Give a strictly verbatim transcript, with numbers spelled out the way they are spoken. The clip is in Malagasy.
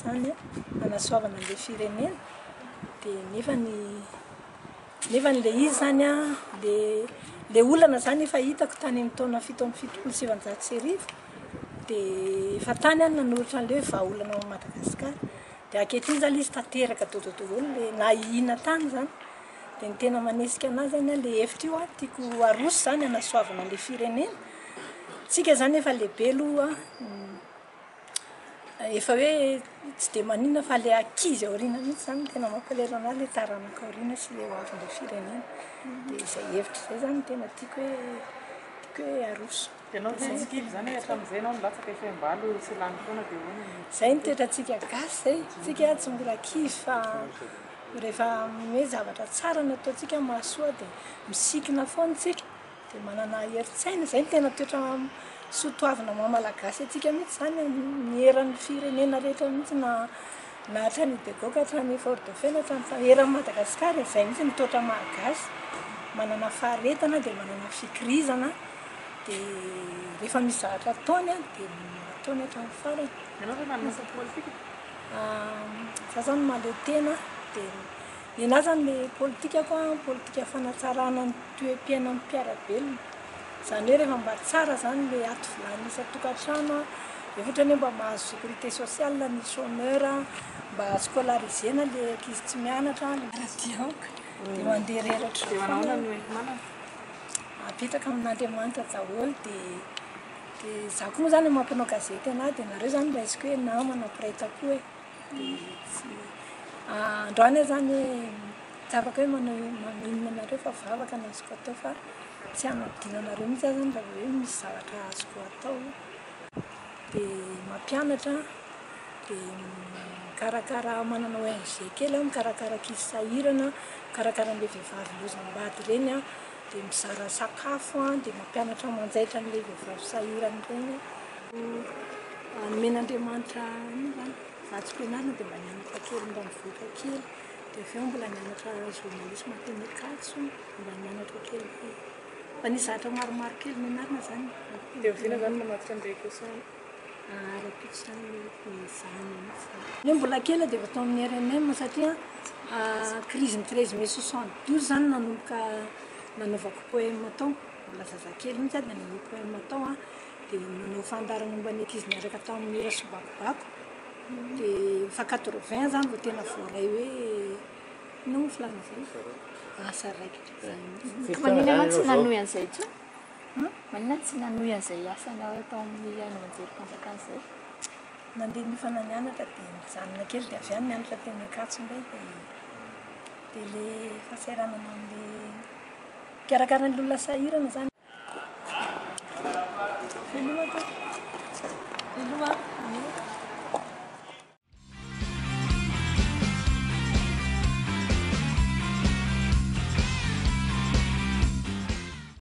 zany anasoavana le firenena dia nefa ny nefa n'le izy zany a le le olana zany efa hitako tany amin'ny taona fito amby fitopolo sy sivanjato sy arivo dia efa tany any nanoratra an'le hoe vahaolana ao Madagasikara dia ankehitriny zany izy tanteraka dododolo le na ihina tany zany dia ny tena manesika anazy zany a le hevitra io a tiako aroso zany anasoavana le firenena tsika zany efa lehibe aloha efa hoe tsy dia maninona fa le ankizy aoriana mihitsy zany tena mampalahelo anazy le taranaka aoriana sy le hoavin'le firenena dia izay hevitra izay zany tena tiako hoe tiako hoe aroso. Ianao tsy tsikily zany hoe hatramin'izay ianao nilatsaka efa embalo sy lany foana dia hoana izay ny toetratsika gasy zay tsika tsy mbola kivy fa rehefa hoe zavatra tsara nataontsika mahasoa dia misikina foana tsika dia manana herin-tsaina izay ny tena toetra soatoavina maha-malagasy atsika mihitsy zany ny eran'ny firenena rehetra mihitsy na na hatrany Begoka hatrany Fort-dauphin hatrany eran'ny Madagasikara izay mihitsy ny toetra malagasy manana faharetana dia manana fikirizana dia rehefa misy zavatra ataony a dia ataony hatramin'ny farany. Ianao rehefa manasa politika? Za zany mahaleo tena dia nenahy zany le politika ko a politika fanatsarana ny toe-piainan'ny mpiarabelona zany hoe rehefa mba tsara zany le ato vilany isan-tokantrano dia ohatra hoe mba mahazo sécurité sociale ny chômeur mba scolarisena le ankizy tsy mianatra radiaoka dia mandeha reratra dia manao ahoana no entinanana apetraka amin'Andriamanitra daholo dia dia za koa moa zany mampanao gazety anahy dia nareo zany raisiko hoe namana mpiray-tampo e dia tsy androany zany hoe tsy afaka hoe manao maninona anareo fa vavaka no azoko atao fa tsy hanadino anareo mihitsy zany raha hoe misy zavatra azoko atao dia mampianatra dia karakara manana O N G kely aho mikarakara ankizy sahirana mikarakara an'le vehivavy lozam-bady ireny a dia mizara sakafo a dia mampianatra manjaitra an'le vehivavy sahirana ireny anomen'Andriamanitra iny zany za tsy mpianarina dia mba nianatra kely mba mivoaka kely dia avy eo mbola nianatra journalisme teny Ankatso mba nianatra kely fa nisy zavatra maromaro kely nianarana zany dia oviana zany mamatitra an'ilay question ara-pito zany izany hoe mbola kely dia efa tao amin'ny R N M satria crise ny treize mai soixante-douze zany nanomboka nanaovako poème tao mbola zazakely mihitsy dia nanao poème tao a dia nanao fandarana momba ny ankizy niaraka tao amin'ny hira sy bakobako dia fa quatre-vingt zany vao tena voaray hoe no filana zay asa raikitra zany. Manina mantsy tsy nanohy an'izay intsony? Manina tsy nanohy an'izay asanao tao amin'ny hanovana-jerim-panjakana izay? Nandeha nefa nanianatra dia mijanona kely dia avy any nianatra teny Ankatso indray dia dia ilay fahasahiranana amin'ilay mikarakara ny olona sahirana zany. Feloa ta feloa